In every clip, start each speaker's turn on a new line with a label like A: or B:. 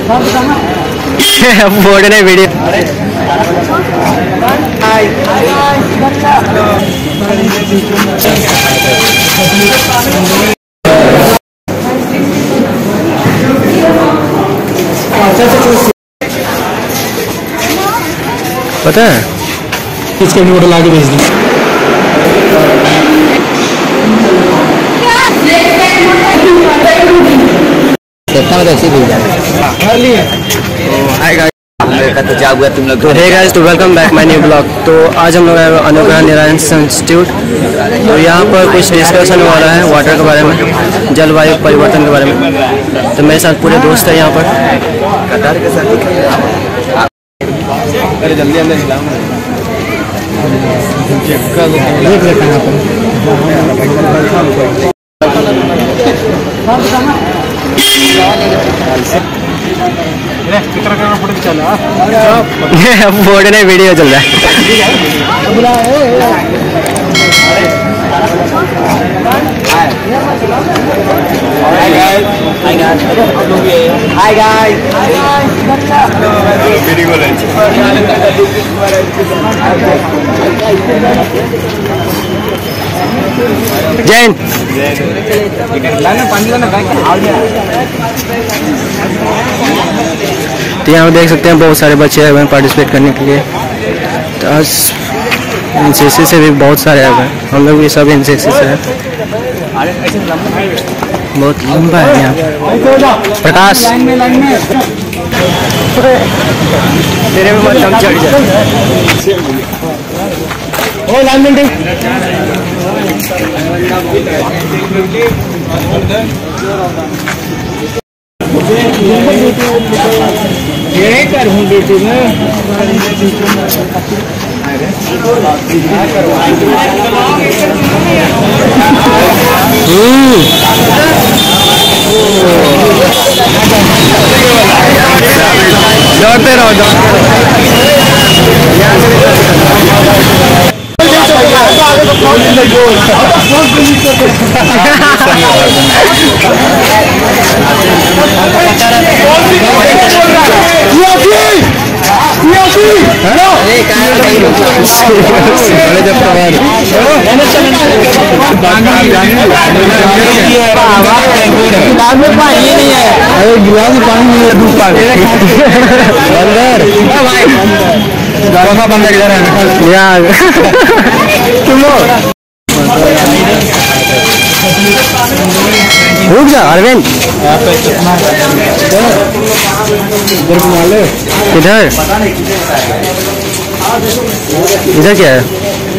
A: फोड़ने वीडियो पता है किसके नोट लाके भेज दी। तो हे गाइस, तो welcome back my new blog. तो आज हम लोग आए अनुग्रह निरायण इंस्टीट्यूट। तो यहाँ पर कुछ डिस्कशन हो रहा है वाटर के बारे में, जलवायु परिवर्तन के बारे में। तो मेरे साथ पूरे दोस्त है यहाँ पर। कतार के साथ जल्दी अंदर फोड़ने वीडियो चल रहा जैन। तो यहाँ देख सकते हैं बहुत सारे बच्चे आए हुए हैं पार्टिसिपेट करने के लिए। तो आज एनसीसी से भी बहुत सारे आए हुए हैं, हम लोग भी सब एनसीसी से हैं। बहुत लंबा है यहाँ। प्रकाश तेरे में मत दम चढ़ जाए। ओ लाइन बिल्डिंग ये कर हूँ बेटी में दौड़ते रहो गिलास में पानी नहीं है, दूध पानी बंदर इधर है तुम लोग रुक जा अरविंद। इधर इधर क्या है?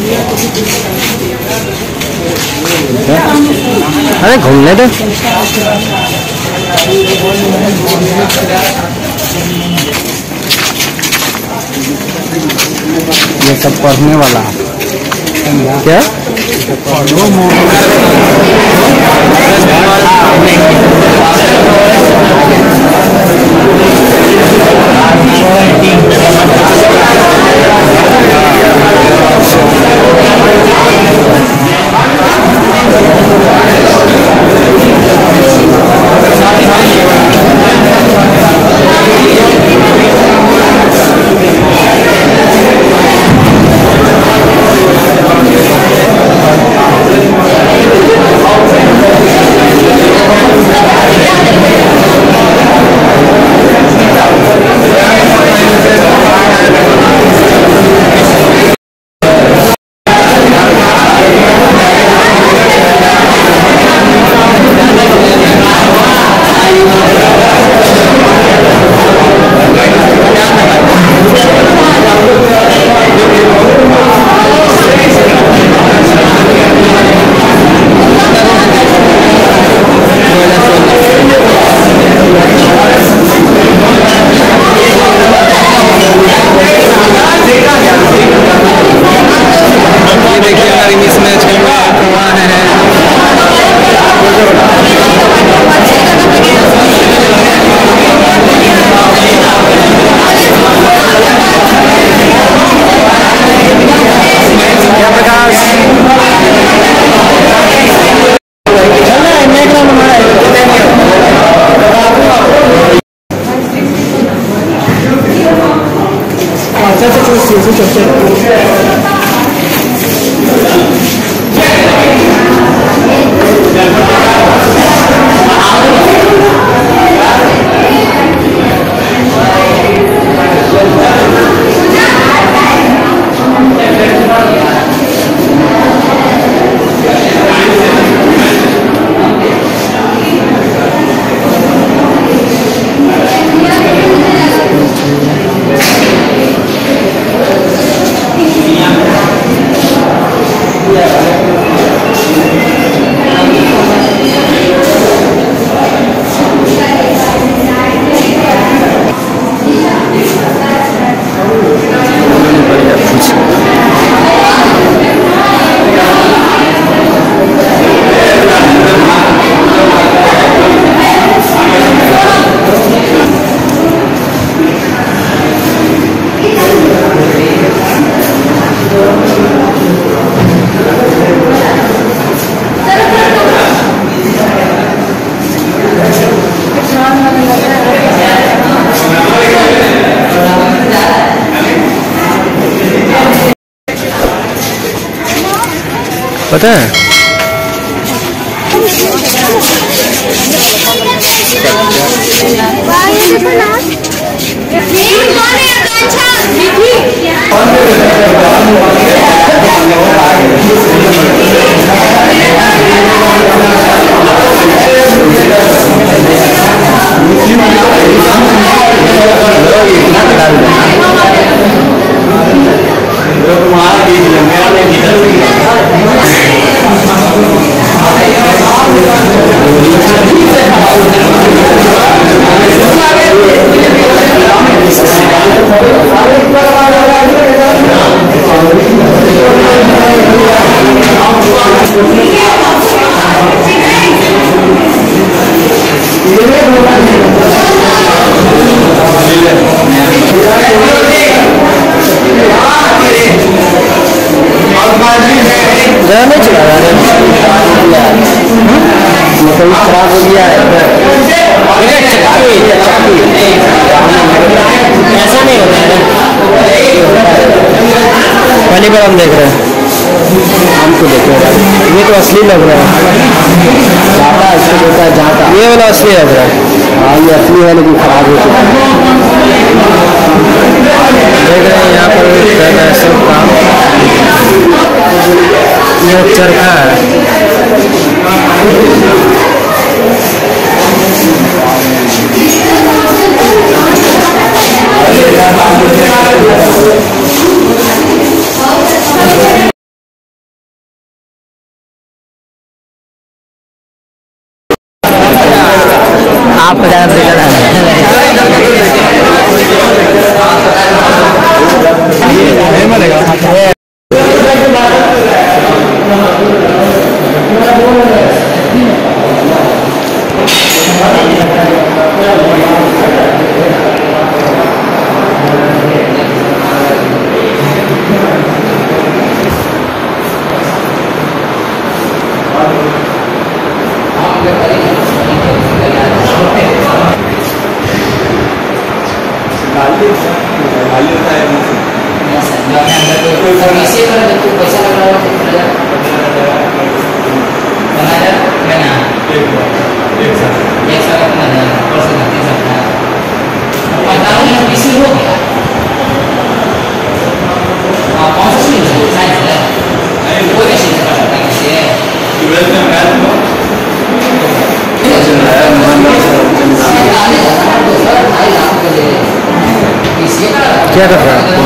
A: अरे घूमने दे। ये सब पढ़ने वाला क्या? पता है नहीं चला खराब हो गया ऐसा नहीं होता है। पहली बार हम देख रहे हैं, हमको देख रहे हैं, ये तो असली लग रहा है, ये वाला असली लग रहा है। हाँ ये असली वाले भी खराब हो चुका है। देख रहे हैं यहाँ पर कर रहा है सब काम, ये चरखा है। आपको ज़्यादा क्या कर रहा है?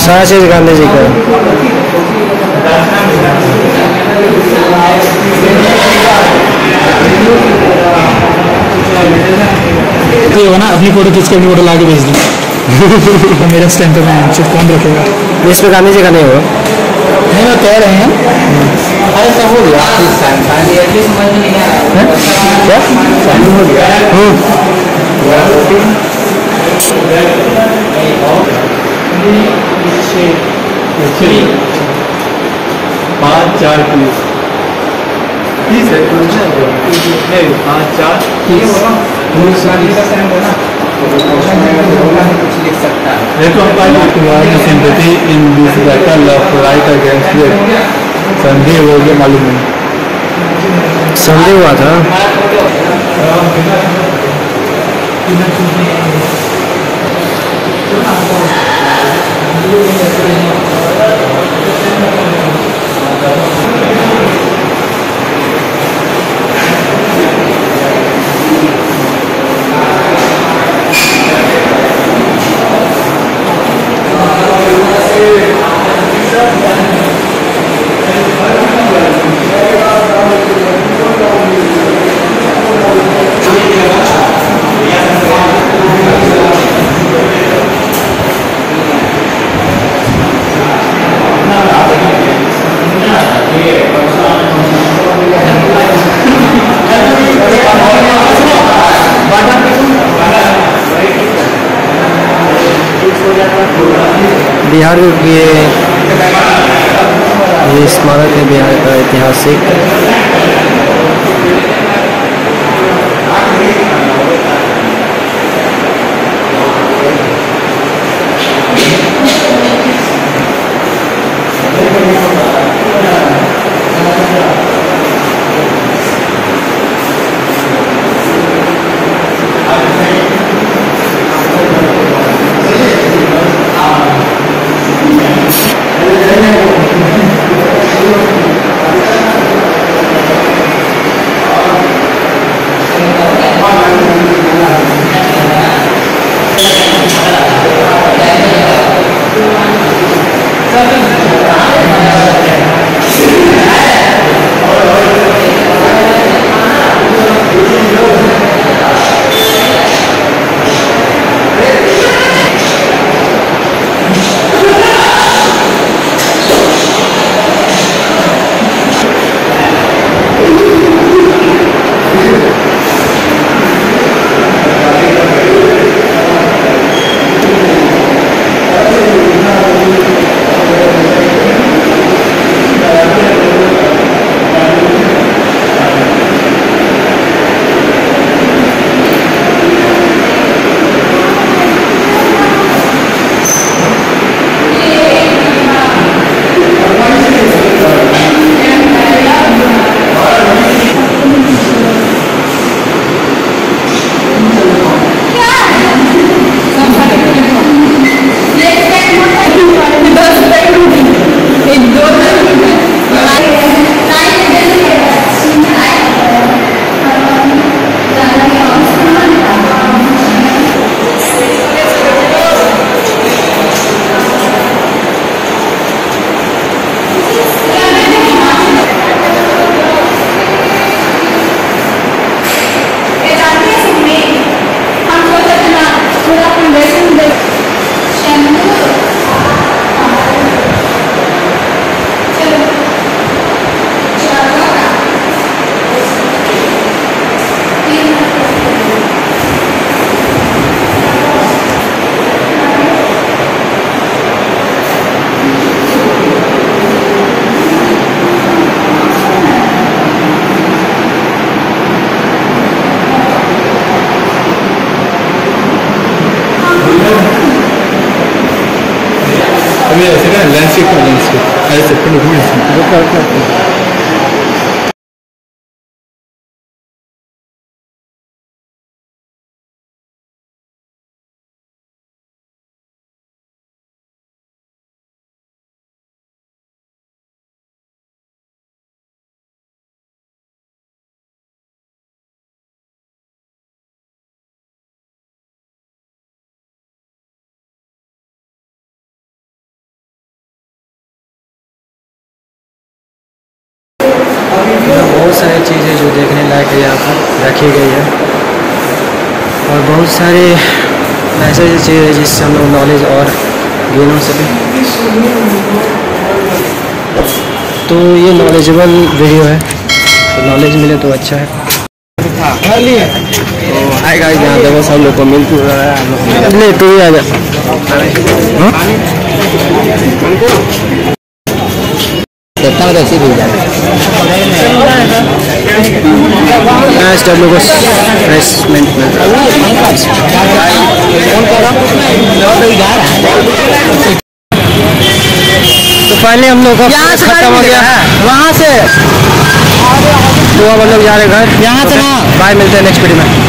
A: सारा चीज़ गांधी जी का
B: तो ये ना अपनी फोटो खींच के अपनी फोटो ला के भेज दी। तो मेरा स्टैंड पे मैं चुप कौन रखेगा।
A: इस पे गांधी जी का नहीं होगा।
B: नहीं वो कह रहे हैं अरे सब हो गया
A: क्या
B: चालू हो गया। 5-4 30 है 5-4 30 sympathy in this battle of right against it. संधि हो गया मालूम नहीं।
A: संधि हुआ था। बिहार के ये स्मारक है बिहार का ऐतिहासिक।
B: अभी ऐसे का लैंडस्केप ऐसे
A: बहुत सारी चीज़ें जो देखने लायक है यहाँ पर रखी गई है, और बहुत सारे ऐसे चीज़ें हैं जिससे हम लोग नॉलेज और गेन हो सके। तो ये नॉलेजेबल वीडियो है, तो नॉलेज मिले तो अच्छा है। तो हाय गाइस, यहाँ देखो सब लोग को मिल रहा है। ले तू ही आ जा। डब्ल्यू को फ्रेशमेंट मिल रहा है। तो फाइनली हम लोग का खत्म हो गया वहाँ से, तो अब हम लोग जा रहे हैं घर। यहाँ से ना बाय, मिलते हैं नेक्स्ट वीडियो में।